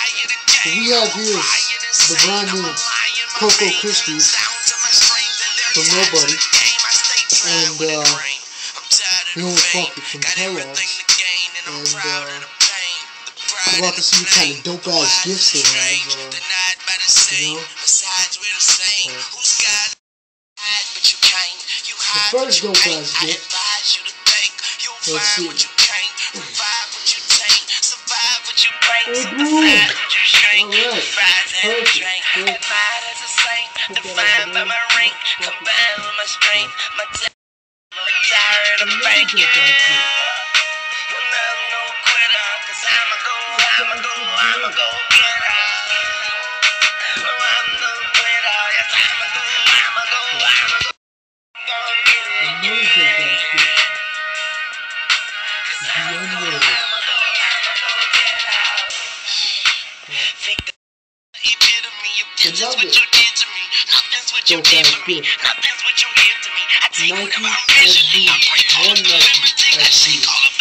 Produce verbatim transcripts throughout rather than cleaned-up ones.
So we have here the brand new Cocoa Krispies from Nobody, and uh, the old fucker from Kellogg's, and uh, I'm about to see what kind of dope ass gifts they have, uh, you know. Uh, the first dope ass gift, let's see. Oh, dude. Alright, perfect. Another dope ass gift. Nike S B, one Nike S B.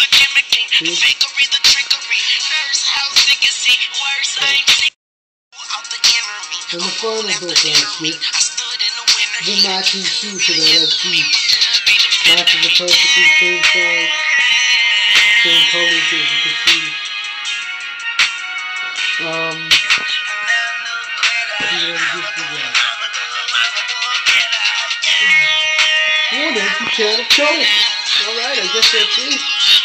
And the final dope ass gift, the matching shoe to that S B. Matches the perfectly same size, same colors as you can see. Um, One empty can of Coke. Alright, I guess that's it.